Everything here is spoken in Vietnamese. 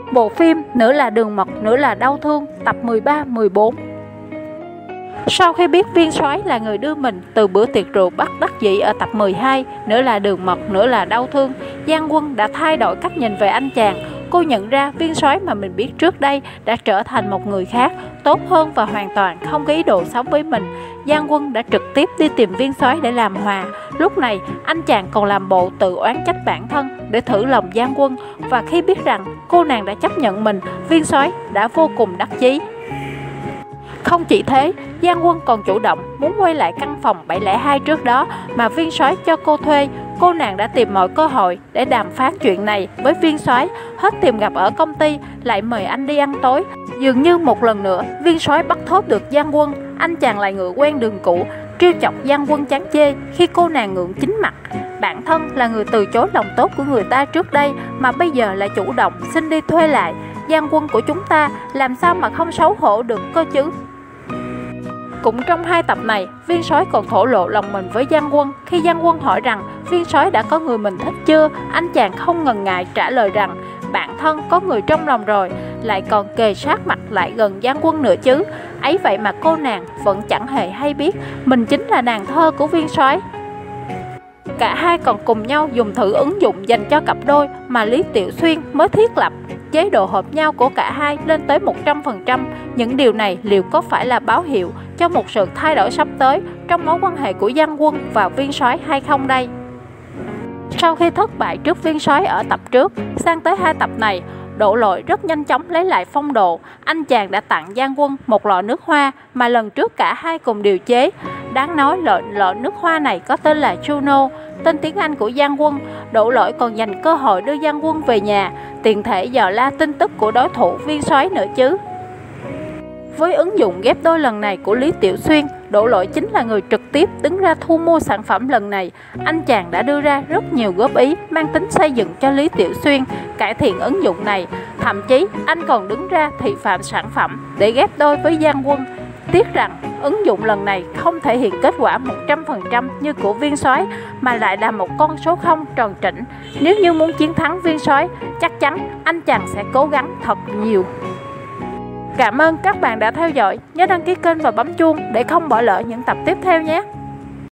Bộ phim Nửa là đường mật, nửa là đau thương, tập 13, 14. Sau khi biết viên soái là người đưa mình từ bữa tiệc rượu bất đắc dĩ ở tập 12, Nửa là đường mật, nửa là đau thương, Giang Quân đã thay đổi cách nhìn về anh chàng. Cô nhận ra viên soái mà mình biết trước đây đã trở thành một người khác, tốt hơn và hoàn toàn không có ý đồ sống với mình. Giang Quân đã trực tiếp đi tìm viên soái để làm hòa. Lúc này, anh chàng còn làm bộ tự oán trách bản thân để thử lòng Giang Quân, và khi biết rằng cô nàng đã chấp nhận mình, viên soái đã vô cùng đắc chí. Không chỉ thế, Giang Quân còn chủ động muốn quay lại căn phòng 702 trước đó mà viên soái cho cô thuê. Cô nàng đã tìm mọi cơ hội để đàm phán chuyện này với viên soái, hết tìm gặp ở công ty, lại mời anh đi ăn tối. Dường như một lần nữa, viên soái bắt thốt được Giang Quân, anh chàng lại ngựa quen đường cũ, trêu chọc Giang Quân chán chê khi cô nàng ngượng chính mặt. Bản thân là người từ chối lòng tốt của người ta trước đây mà bây giờ lại chủ động xin đi thuê lại. Giang Quân của chúng ta làm sao mà không xấu hổ được cơ chứ? Cũng trong 2 tập này, viên soái còn thổ lộ lòng mình với Giang Quân. Khi Giang Quân hỏi rằng viên soái đã có người mình thích chưa, anh chàng không ngần ngại trả lời rằng bản thân có người trong lòng rồi, lại còn kề sát mặt lại gần Giang Quân nữa chứ. Ấy vậy mà cô nàng vẫn chẳng hề hay biết mình chính là nàng thơ của viên soái. Cả hai còn cùng nhau dùng thử ứng dụng dành cho cặp đôi mà Lý Tiểu Xuyên mới thiết lập. Chế độ hợp nhau của cả hai lên tới 100%. Những điều này liệu có phải là báo hiệu cho một sự thay đổi sắp tới trong mối quan hệ của Giang Quân và viên soái hay không đây? Sau khi thất bại trước viên soái ở tập trước, sang tới 2 tập này, Đỗ Lỗi rất nhanh chóng lấy lại phong độ. Anh chàng đã tặng Giang Quân một lọ nước hoa mà lần trước cả hai cùng điều chế. Đáng nói lọ nước hoa này có tên là Juno, tên tiếng Anh của Giang Quân. Đỗ Lỗi còn dành cơ hội đưa Giang Quân về nhà, tiện thể dò la tin tức của đối thủ viên soái nữa chứ. Với ứng dụng ghép đôi lần này của Lý Tiểu Xuyên, Đỗ Lỗi chính là người trực tiếp đứng ra thu mua sản phẩm lần này. Anh chàng đã đưa ra rất nhiều góp ý mang tính xây dựng cho Lý Tiểu Xuyên cải thiện ứng dụng này. Thậm chí anh còn đứng ra thị phạm sản phẩm để ghép đôi với Giang Quân. Tiếc rằng ứng dụng lần này không thể hiện kết quả 100% như của viên soái mà lại là một con số 0 tròn trĩnh. Nếu như muốn chiến thắng viên soái, chắc chắn anh chàng sẽ cố gắng thật nhiều. Cảm ơn các bạn đã theo dõi, nhớ đăng ký kênh và bấm chuông để không bỏ lỡ những tập tiếp theo nhé.